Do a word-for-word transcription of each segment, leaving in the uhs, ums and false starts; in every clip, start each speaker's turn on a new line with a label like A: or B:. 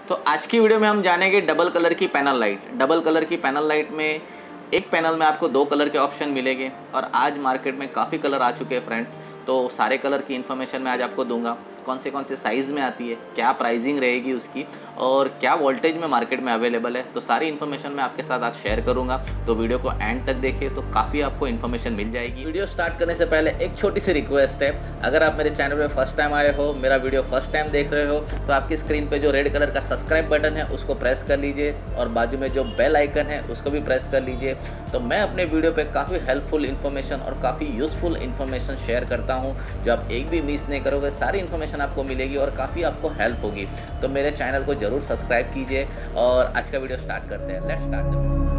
A: तो आज की वीडियो में हम जानेंगे डबल कलर की पैनल लाइट। डबल कलर की पैनल लाइट में एक पैनल में आपको दो कलर के ऑप्शन मिलेंगे और आज मार्केट में काफ़ी कलर आ चुके हैं फ्रेंड्स। तो सारे कलर की इन्फॉर्मेशन मैं आज आपको दूंगा, कौन से कौन से साइज़ में आती है, क्या प्राइसिंग रहेगी उसकी और क्या वोल्टेज में मार्केट में अवेलेबल है। तो सारी इन्फॉर्मेशन मैं आपके साथ आज शेयर करूंगा, तो वीडियो को एंड तक देखिए तो काफ़ी आपको इन्फॉर्मेशन मिल जाएगी। वीडियो स्टार्ट करने से पहले एक छोटी सी रिक्वेस्ट है, अगर आप मेरे चैनल पे फर्स्ट टाइम आए हो, मेरा वीडियो फर्स्ट टाइम देख रहे हो, तो आपकी स्क्रीन पे जो रेड कलर का सब्सक्राइब बटन है उसको प्रेस कर लीजिए और बाजू में जो बेल आइकन है उसको भी प्रेस कर लीजिए। तो मैं अपने वीडियो पे काफ़ी हेल्पफुल इन्फॉर्मेशन और काफ़ी यूज़फुल इन्फॉर्मेशन शेयर करता हूँ, जो आप एक भी मिस नहीं करोगे, सारी इन्फॉर्मेशन आपको मिलेगी और काफ़ी आपको हेल्प होगी। तो मेरे चैनल को जरूर सब्सक्राइब कीजिए और आज का वीडियो स्टार्ट करते हैं। Let's start the video.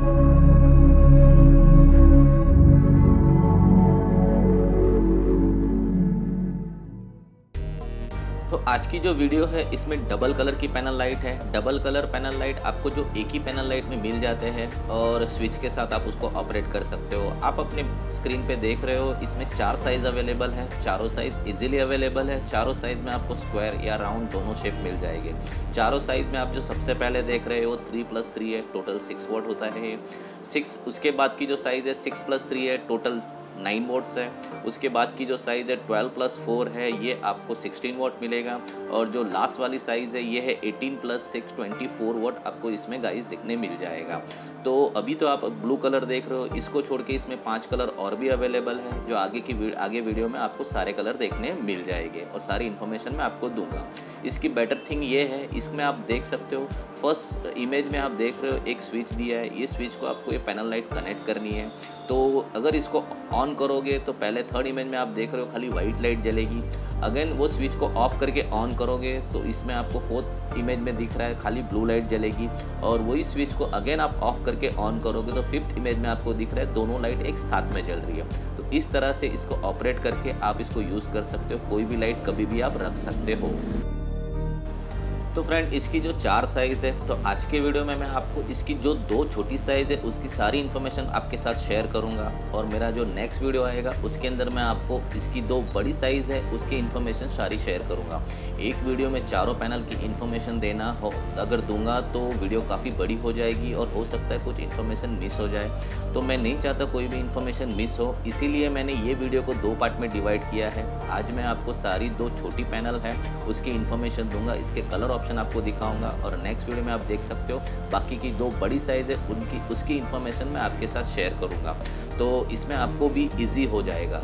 A: तो आज की जो वीडियो है इसमें डबल कलर की पैनल लाइट है। डबल कलर पैनल लाइट आपको जो एक ही पैनल लाइट में मिल जाते हैं और स्विच के साथ आप उसको ऑपरेट कर सकते हो। आप अपने स्क्रीन पे देख रहे हो, इसमें चार साइज़ अवेलेबल है, चारों साइज़ इजीली अवेलेबल है। चारों साइज़ में आपको स्क्वायर या राउंड दोनों शेप मिल जाएंगे। चारों साइज़ में आप जो सबसे पहले देख रहे हो थ्री प्लस थ्री है, टोटल सिक्स वोट होता है सिक्स। उसके बाद की जो साइज़ है सिक्स प्लस थ्री है, टोटल नाइन वोट्स है। उसके बाद की जो साइज़ है ट्वेल्व प्लस फोर है, ये आपको सिक्सटीन वोट मिलेगा। और जो लास्ट वाली साइज़ है ये है eighteen plus six twenty four watt आपको इसमें गाइस दिखने मिल जाएगा। तो अभी तो आप ब्लू कलर देख रहे हो, इसको छोड़ के इसमें पांच कलर और भी अवेलेबल है, जो आगे की आगे वीडियो में आपको सारे कलर देखने मिल जाएंगे और सारी इन्फॉर्मेशन मैं आपको दूंगा। इसकी बेटर थिंग ये है, इसमें आप देख सकते हो फर्स्ट इमेज में आप देख रहे हो एक स्विच दिया है। ये स्विच को आपको ये पैनल लाइट कनेक्ट करनी है। तो अगर इसको ऑन करोगे तो पहले थर्ड इमेज में आप देख रहे हो खाली वाइट लाइट जलेगी। अगेन वो स्विच को ऑफ करके ऑन करोगे तो इसमें आपको फोर्थ इमेज में दिख रहा है खाली ब्लू लाइट जलेगी। और वही स्विच को अगेन आप ऑफ करके ऑन करोगे तो फिफ्थ इमेज में आपको दिख रहा है दोनों लाइट एक साथ में जल रही है। तो इस तरह से इसको ऑपरेट करके आप इसको यूज़ कर सकते हो, कोई भी लाइट कभी भी आप रख सकते हो। तो फ्रेंड इसकी जो चार साइज़ है, तो आज के वीडियो में मैं आपको इसकी जो दो छोटी साइज़ है उसकी सारी इन्फॉर्मेशन आपके साथ शेयर करूंगा। और मेरा जो नेक्स्ट वीडियो आएगा उसके अंदर मैं आपको इसकी दो बड़ी साइज़ है उसकी इन्फॉर्मेशन सारी शेयर करूंगा। एक वीडियो में चारों पैनल की इन्फॉर्मेशन देना हो अगर दूंगा तो वीडियो काफ़ी बड़ी हो जाएगी और हो सकता है कुछ इन्फॉर्मेशन मिस हो जाए। तो मैं नहीं चाहता कोई भी इन्फॉर्मेशन मिस हो, इसीलिए मैंने ये वीडियो को दो पार्ट में डिवाइड किया है। आज मैं आपको सारी दो छोटी पैनल है उसकी इन्फॉर्मेशन दूंगा, इसके कलर ऑप्शन आपको दिखाऊंगा और नेक्स्ट वीडियो में आप देख सकते हो बाकी की दो बड़ी साइज़ है उनकी उसकी इन्फॉर्मेशन मैं आपके साथ शेयर करूंगा। तो इसमें आपको भी इजी हो जाएगा।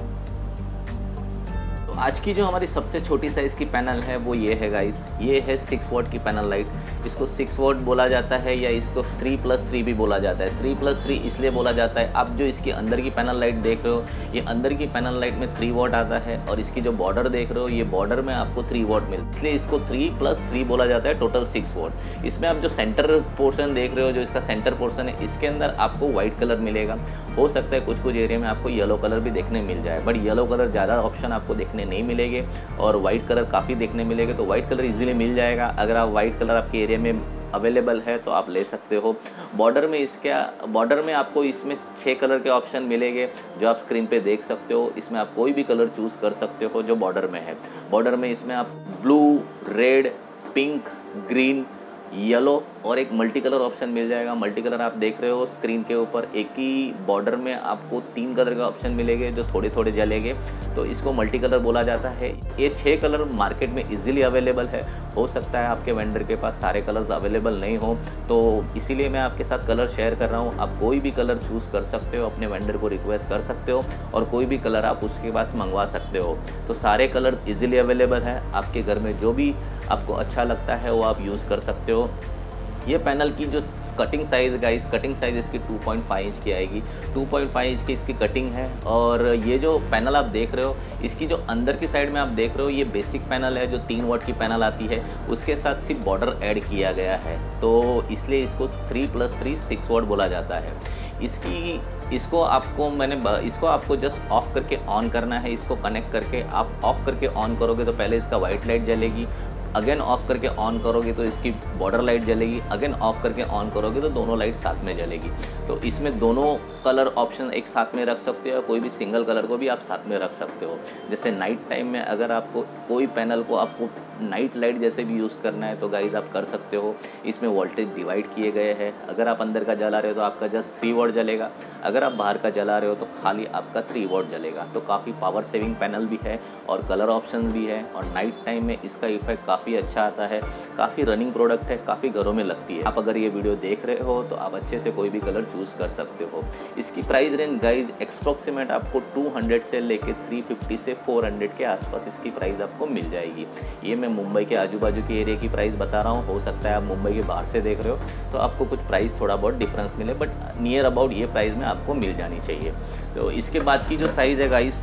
A: आज की जो हमारी सबसे छोटी साइज़ की पैनल है वो ये है गाइस, ये है सिक्स वोट की पैनल लाइट। इसको सिक्स वोट बोला जाता है या इसको थ्री प्लस थ्री भी बोला जाता है। थ्री प्लस थ्री इसलिए बोला जाता है, आप जो इसकी अंदर की पैनल लाइट देख रहे हो ये अंदर की पैनल लाइट में थ्री वोट आता है और इसकी जो बॉर्डर देख रहे हो ये बॉर्डर में आपको थ्री वोट मिलता है, इसलिए इसको थ्री प्लस थ्री बोला जाता है, टोटल सिक्स वोट। इसमें आप जो सेंटर पोर्शन देख रहे हो, जो इसका सेंटर पोर्शन है, इसके अंदर आपको व्हाइट कलर मिलेगा। हो सकता है कुछ कुछ एरिया में आपको येलो कलर भी देखने मिल जाए, बट येलो कलर ज़्यादा ऑप्शन आपको देखने नहीं मिलेंगे और वाइट कलर काफ़ी देखने मिलेंगे। तो वाइट कलर इजीली मिल जाएगा, अगर आप वाइट कलर आपके एरिया में अवेलेबल है तो आप ले सकते हो। बॉर्डर में इसका बॉर्डर में आपको इसमें छः कलर के ऑप्शन मिलेंगे जो आप स्क्रीन पे देख सकते हो। इसमें आप कोई भी कलर चूज़ कर सकते हो जो बॉर्डर में है। बॉर्डर में इसमें आप blue, red, pink, green, yellow और एक मल्टी कलर ऑप्शन मिल जाएगा। मल्टी कलर आप देख रहे हो स्क्रीन के ऊपर, एक ही बॉर्डर में आपको तीन कलर का ऑप्शन मिलेंगे जो थोड़े थोड़े जलेंगे, तो इसको मल्टी कलर बोला जाता है। ये छः कलर मार्केट में इजीली अवेलेबल है। हो सकता है आपके वेंडर के पास सारे कलर्स अवेलेबल नहीं हो, तो इसीलिए मैं आपके साथ कलर शेयर कर रहा हूँ। आप कोई भी कलर चूज़ कर सकते हो, अपने वेंडर को रिक्वेस्ट कर सकते हो और कोई भी कलर आप उसके पास मंगवा सकते हो। तो सारे कलर इजीली अवेलेबल है, आपके घर में जो भी आपको अच्छा लगता है वो आप यूज़ कर सकते हो। ये पैनल की जो cutting size guys, cutting size इसकी टू पॉइंट फाइव इंच की आएगी। टू पॉइंट फाइव इंच की इसकी कटिंग है। और ये जो पैनल आप देख रहे हो इसकी जो अंदर की साइड में आप देख रहे हो ये बेसिक पैनल है जो तीन वाट की पैनल आती है, उसके साथ सिर्फ बॉर्डर ऐड किया गया है, तो इसलिए इसको three plus three six watt बोला जाता है। इसकी इसको आपको मैंने इसको आपको जस्ट ऑफ करके ऑन करना है। इसको कनेक्ट करके आप ऑफ करके ऑन करोगे तो पहले इसका वाइट लाइट जलेगी, अगेन ऑफ करके ऑन करोगे तो इसकी बॉर्डर लाइट जलेगी, अगेन ऑफ करके ऑन करोगे तो दोनों लाइट साथ में जलेगी। तो इसमें दोनों कलर ऑप्शन एक साथ में रख सकते हो, कोई भी सिंगल कलर को भी आप साथ में रख सकते हो। जैसे नाइट टाइम में अगर आपको कोई पैनल को आपको नाइट लाइट जैसे भी यूज़ करना है तो गाइज आप कर सकते हो। इसमें वोल्टेज डिवाइड किए गए हैं। अगर आप अंदर का जला रहे हो तो आपका जस्ट थ्री वॉट जलेगा, अगर आप बाहर का जला रहे हो तो खाली आपका थ्री वॉट जलेगा। तो काफ़ी पावर सेविंग पैनल भी है और कलर ऑप्शन भी है, और नाइट टाइम में इसका इफेक्ट काफ़ी अच्छा आता है। काफ़ी रनिंग प्रोडक्ट है, काफ़ी घरों में लगती है। आप अगर ये वीडियो देख रहे हो तो आप अच्छे से कोई भी कलर चूज़ कर सकते हो। इसकी प्राइस रेंज गाइज एक्सप्रोक्सीमेट आपको टू हंड्रेड से लेके थ्री फिफ्टी से फोर हंड्रेड के आसपास इसकी प्राइस आपको मिल जाएगी। ये मैं मुंबई के आजू बाजू के एरिया की प्राइस बता रहा हूँ, हो सकता है आप मुंबई के बाहर से देख रहे हो तो आपको कुछ प्राइस थोड़ा बहुत डिफरेंस मिले, बट नियर अबाउट ये प्राइस में आपको मिल जानी चाहिए। तो इसके बाद की जो साइज़ है गाइस,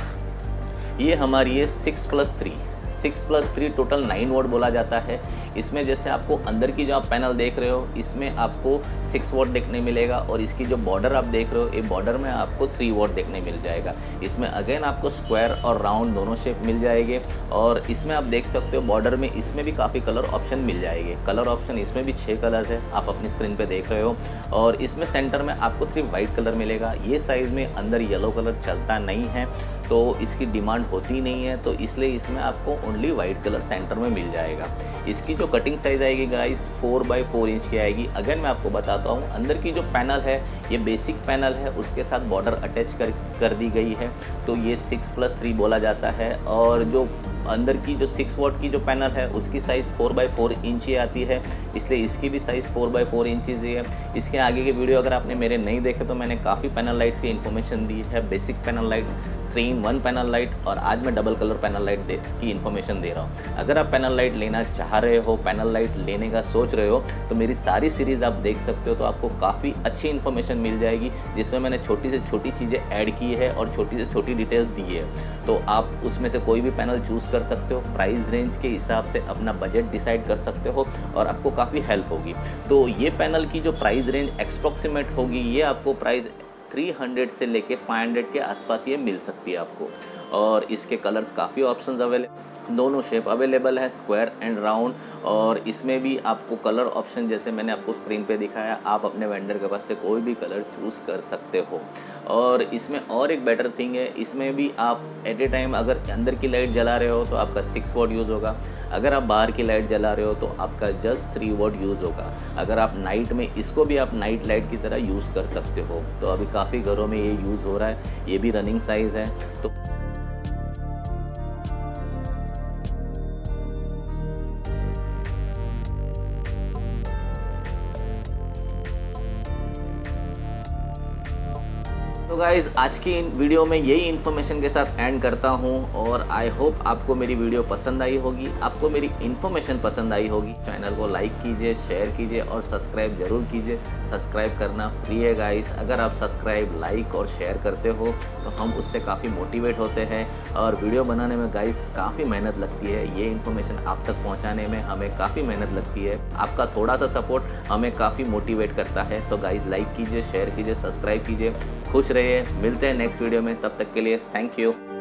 A: ये हमारी है six plus three six plus three total nine watt बोला जाता है। इसमें जैसे आपको अंदर की जो आप पैनल देख रहे हो इसमें आपको सिक्स वोट देखने मिलेगा, और इसकी जो बॉर्डर आप देख रहे हो ये बॉर्डर में आपको थ्री वोट देखने मिल जाएगा। इसमें अगेन आपको स्क्वायर और राउंड दोनों शेप मिल जाएंगे, और इसमें आप देख सकते हो बॉर्डर में इसमें भी काफ़ी कलर ऑप्शन मिल जाएंगे। कलर ऑप्शन इसमें भी छः कलर है, आप अपनी स्क्रीन पर देख रहे हो, और इसमें सेंटर में आपको सिर्फ वाइट कलर मिलेगा। ये साइज़ में अंदर येलो कलर चलता नहीं है तो इसकी डिमांड होती नहीं है, तो इसलिए इसमें आपको ओनली वाइट कलर सेंटर में मिल जाएगा। इसकी जो कटिंग साइज़ आएगी guys four by four inch की आएगी। अगर मैं आपको बताता हूँ अंदर की जो पैनल है ये बेसिक पैनल है, उसके साथ बॉर्डर अटैच कर कर दी गई है, तो ये सिक्स प्लस थ्री बोला जाता है। और जो अंदर की जो सिक्स वॉट की जो पैनल है उसकी size four by four inch ही आती है, इसलिए इसकी भी size four by four inches ही है। इसके आगे के वीडियो अगर आपने मेरे नहीं देखे तो मैंने काफ़ी पैनल लाइट्स की इन्फॉर्मेशन दी है, basic panel light, three in one panel light, और आज मैं डबल कलर पैनल लाइट दे की इन्फॉर्मेशन दे रहा हूँ। अगर आप पैनल लाइट लेना चाह रहे हो, पैनल लाइट लेने का सोच रहे हो, तो मेरी सारी सीरीज़ आप देख सकते हो, तो आपको काफ़ी अच्छी इन्फॉर्मेशन मिल जाएगी जिसमें मैंने छोटी से छोटी चीज़ें ऐड की है और छोटी से छोटी डिटेल्स दी है। तो आप उसमें से कोई भी पैनल चूज़ कर सकते हो, प्राइस रेंज के हिसाब से अपना बजट डिसाइड कर सकते हो और आपको काफ़ी हेल्प होगी। तो ये पैनल की जो प्राइस रेंज एक्सप्रोक्सीमेट होगी, ये आपको प्राइस थ्री हंड्रेड से लेके फाइव हंड्रेड के आसपास ये मिल सकती है आपको। और इसके कलर्स काफ़ी ऑप्शंस अवेलेबल, दोनों शेप अवेलेबल है, स्क्वायर एंड राउंड, और इसमें भी आपको कलर ऑप्शन जैसे मैंने आपको स्क्रीन पे दिखाया, आप अपने वेंडर के पास से कोई भी कलर चूज़ कर सकते हो। और इसमें और एक बेटर थिंग है, इसमें भी आप एट ए टाइम अगर अंदर की लाइट जला रहे हो तो आपका सिक्स वॉट यूज़ होगा, अगर आप बाहर की लाइट जला रहे हो तो आपका जस्ट थ्री वॉट यूज़ होगा। अगर आप नाइट में इसको भी आप नाइट लाइट की तरह यूज़ कर सकते हो। तो अभी काफ़ी घरों में ये यूज़ हो रहा है, ये भी रनिंग साइज़ है। तो तो गाइज़ आज की इन वीडियो में यही इन्फॉर्मेशन के साथ एंड करता हूँ, और आई होप आपको मेरी वीडियो पसंद आई होगी, आपको मेरी इन्फॉर्मेशन पसंद आई होगी। चैनल को लाइक कीजिए, शेयर कीजिए और सब्सक्राइब जरूर कीजिए। सब्सक्राइब करना फ्री है गाइज़, अगर आप सब्सक्राइब, लाइक और शेयर करते हो तो हम उससे काफ़ी मोटिवेट होते हैं। और वीडियो बनाने में गाइज़ काफ़ी मेहनत लगती है, ये इन्फॉर्मेशन आप तक पहुँचाने में हमें काफ़ी मेहनत लगती है। आपका थोड़ा सा सपोर्ट हमें काफ़ी मोटिवेट करता है। तो गाइज़ लाइक कीजिए, शेयर कीजिए, सब्सक्राइब कीजिए। खुश रहिए, मिलते हैं नेक्स्ट वीडियो में, तब तक के लिए थैंक यू।